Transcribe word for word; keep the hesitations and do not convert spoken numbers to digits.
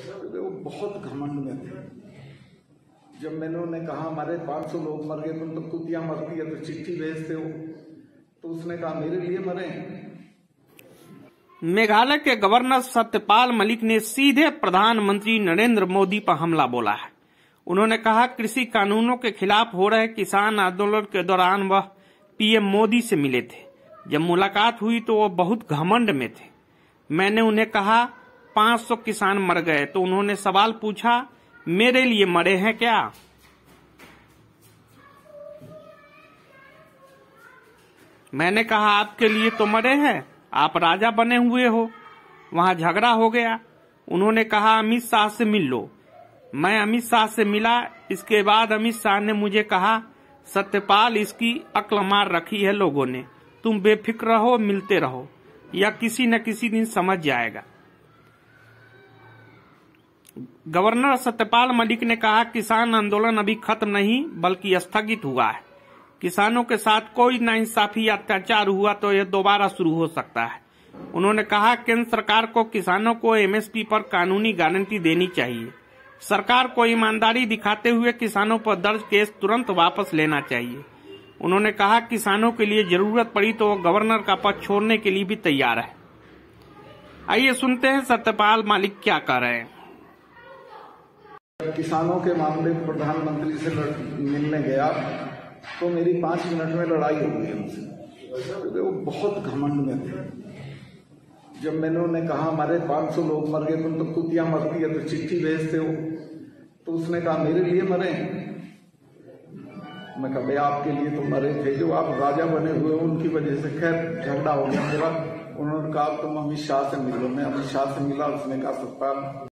वो बहुत घमंड में थे। जब मैंने उन्हें कहा हमारे पांच सौ लोग मर गए, तुम तो कुतियां मरती है तो चिट्ठी भेजते हो, तो उसने कहा मेरे लिए मरे। मेघालय के गवर्नर सत्यपाल मलिक ने सीधे प्रधानमंत्री नरेंद्र मोदी पर हमला बोला है। उन्होंने कहा कृषि कानूनों के खिलाफ हो रहे किसान आंदोलन के दौरान वह पीएम मोदी से मिले थे। जब मुलाकात हुई तो वह बहुत घमंड में थे। मैंने उन्हें कहा पांच सौ किसान मर गए, तो उन्होंने सवाल पूछा मेरे लिए मरे हैं क्या? मैंने कहा आपके लिए तो मरे हैं, आप राजा बने हुए हो। वहां झगड़ा हो गया। उन्होंने कहा अमित शाह से मिल लो। मैं अमित शाह से मिला। इसके बाद अमित शाह ने मुझे कहा सत्यपाल इसकी अक्ल मार रखी है लोगों ने, तुम बेफिक्र रहो, मिलते रहो, या किसी न किसी दिन समझ जाएगा। गवर्नर सत्यपाल मलिक ने कहा किसान आंदोलन अभी खत्म नहीं बल्कि स्थगित हुआ है। किसानों के साथ कोई नाइंसाफी या अत्याचार हुआ तो यह दोबारा शुरू हो सकता है। उन्होंने कहा केंद्र सरकार को किसानों को एमएसपी पर कानूनी गारंटी देनी चाहिए। सरकार को ईमानदारी दिखाते हुए किसानों पर दर्ज केस तुरंत वापस लेना चाहिए। उन्होंने कहा किसानों के लिए जरूरत पड़ी तो वो गवर्नर का पद छोड़ने के लिए भी तैयार है। आइए सुनते हैं सत्यपाल मलिक क्या कह रहे हैं। किसानों के मामले में प्रधानमंत्री से मिलने गया तो मेरी पांच मिनट में लड़ाई हो गई उनसे। वो बहुत घमंड में थे। जब मैंने उन्हें कहा हमारे पांच सौ लोग मर गए, तुम तो कुतियां मरती है तो चिट्ठी भेजते हो, तो उसने कहा मेरे लिए मरे। मैं कहा भाई आपके लिए तो मरे थे, जो आप राजा बने हुए उनकी वजह से खैर झगड़ा हो गया मेरा। उन्होंने कहा तुम अमित शाह से मिलो। मैं अमित शाह से मिला। उसने कहा सत्ता